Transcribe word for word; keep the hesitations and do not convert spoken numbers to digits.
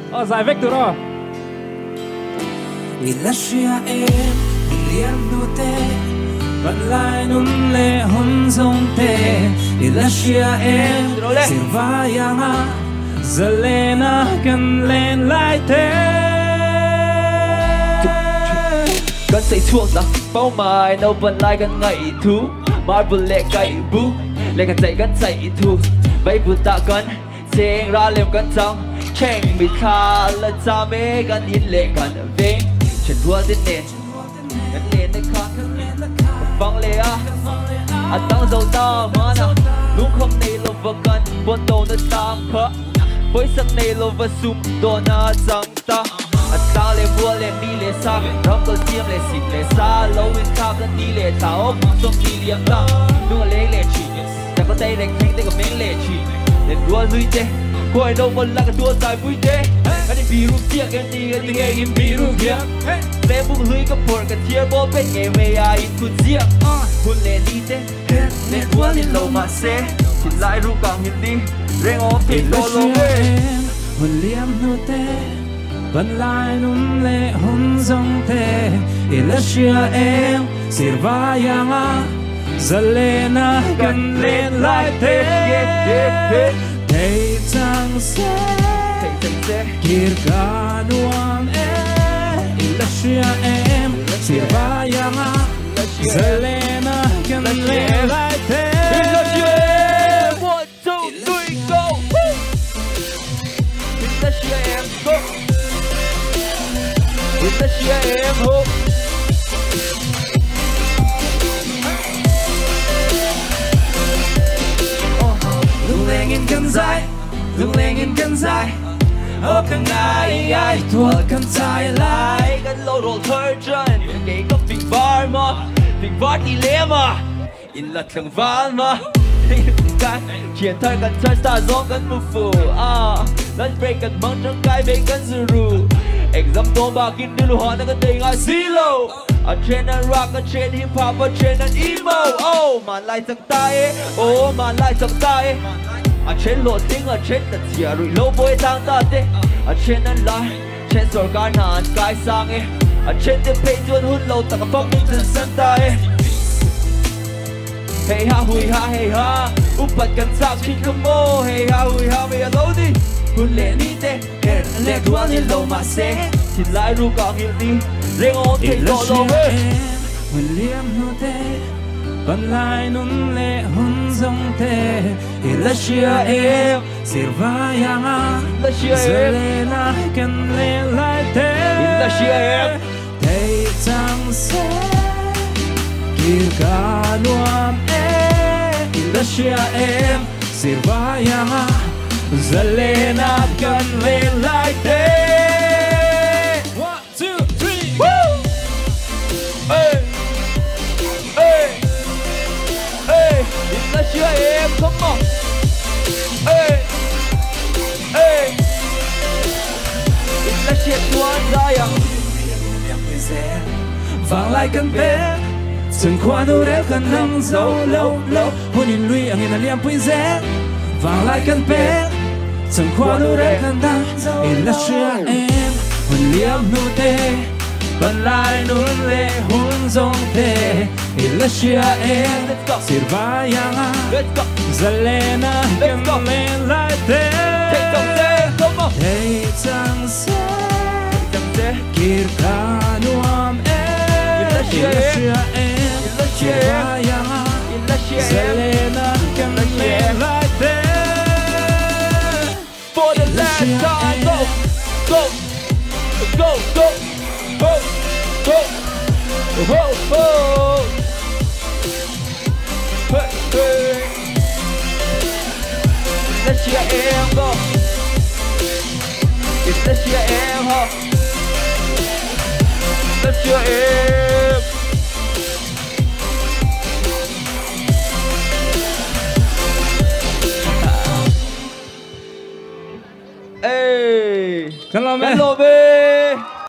Ờ, dài vách từ đó. Ilasia em liam nu te vẫn lại nun le hon zong te Ilasia em silva yanga Zelena kan lên lại thế Cần say thuốc rằng bao mai đâu vẫn lại gần ngày thú Mai vừa lệ cậy bú lệ gần dậy gần dậy thu bây vừa ta cần tiếng ra liềm gần trong chênh bị tha là cha mẹ gần in lệ gần về chân đua đến nền gần nền để khát vang lệ à à tăng dầu ta mà nào lúc không này lo vợ cần buồn tàu nó tam khờ với sắc này lo vợ sum đồ na chẳng ta à ta lệ vua lệ mi lệ sa rong có chiêm lệ xịt lệ sa lâu in khắp lên đi lệ tao sông đi liềm ta đúng là lệ lệ chỉ ta có tay lệ khinh tay có miếng lệ chỉ để đua lui thế coi đâu mà là cái đua dài vui thế cái này bị rụt tiếc cái gì cái gì nghe im bị rụt tiếc để buông lưới cái phổi cái chia bó bên nghe về ai cũng tiếc hôn lệ đi thế để đua lên lâu mà xe thì lại ru càng nhìn đi rèn ốm thì đổ lông về hôn liam nu te vẫn lại nun le hon zong te Ilasia em silva yanga Zelena kan lên lại thế Thầy chẳng sẽ Kirka nuam e Ilasia em silva yanga Zelena kan lên lại thế Ilasia em one two three go Ilasia em go Ilasia em ho Lung lên in cân dài Lung lên in cân dài Ô càng ai ai thua cân dài lại cái lô đồ thời chân cái có việc var mà việc var đi lẽ mà in là thằng var mà cái chuyện thời cần chơi ta gió cần mù phù à let's break cần mong trong cái bên cần zuru example ba kinh đưa họ đang cái tình ai silo ở trên anh rock ở trên hip hop ở trên anh emo oh mà lại thằng tay oh mà lại thằng tay ở trên lộ tiếng ở trên tận chia rồi lâu bôi tăng ta thế ở trên anh lại trên rồi cả nàn cái sang ấy ở trên tên page luôn hút lâu tặng cái phong trên sân tay hey ha hui ha hey ha úp bật cần sao khi không mô hey ha hui ha bây giờ lâu đi hôn lệ đi thế hẹn lệ đua lên lâu mà xe thì lại ru càng nhiều đi riêng ôn thì lộ lộ về hôn liam nu te vẫn lại nun le hon zong te Ilasia em silva yanga Zelena kan lên lại thế Ilasia em thầy chẳng sẽ Kirka nuam e Ilasia em silva yanga Zelena kan lên lại thế one two three woo hey hey hey Ilasia em come on hey hey Ilasia tuan saya vang lại cơn bé từng qua đâu để cần nâng dấu lâu lâu hôn nhìn lui anh là liam pui rẽ vang lại cơn bé từng qua đâu để cần nâng Ilasia em hôn liam nu te vẫn lại nun le hôn zong te Ilasia em silva yanga Zelena kan lên lại thế thầy chẳng sẽ Kirka nuam e Ilasia em silva yanga Zelena kan lên lại thế for the last time go go go go go go go go hey hey Ilasia em go Ilasia em ho Ilasia em ê Cần làm cái em lô bê